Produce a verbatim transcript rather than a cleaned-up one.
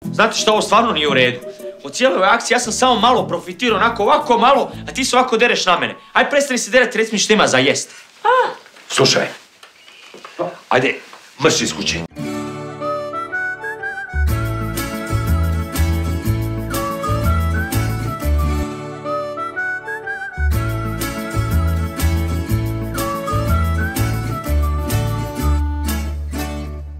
Znate što, ovo stvarno nije u redu. Od cijele ove akcije ja sam samo malo profitirao, onako ovako malo, a ti se ovako dereš na mene. Aj prestani se derati, reci mi što ima za jest. Slušaj, ajde, mrš iz kuće.